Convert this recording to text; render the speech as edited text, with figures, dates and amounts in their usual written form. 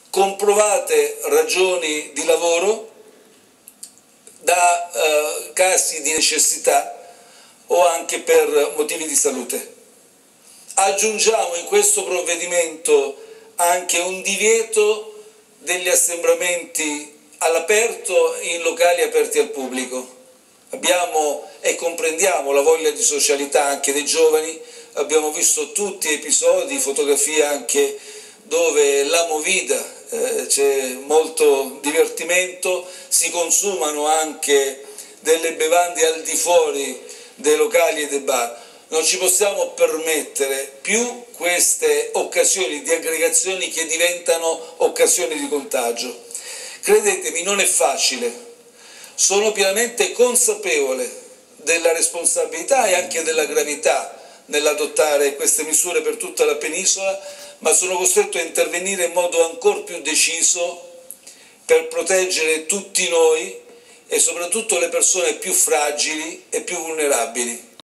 comprovate ragioni di lavoro, da casi di necessità o anche per motivi di salute. Aggiungiamo in questo provvedimento anche un divieto degli assembramenti all'aperto in locali aperti al pubblico. Abbiamo e comprendiamo la voglia di socialità anche dei giovani, abbiamo visto tutti episodi, fotografie anche dove la movida, c'è molto divertimento, si consumano anche delle bevande al di fuori dei locali e dei bar. Non ci possiamo permettere più queste occasioni di aggregazioni che diventano occasioni di contagio. Credetemi, non è facile. Sono pienamente consapevole della responsabilità e anche della gravità nell'adottare queste misure per tutta la penisola, ma sono costretto a intervenire in modo ancora più deciso per proteggere tutti noi e soprattutto le persone più fragili e più vulnerabili.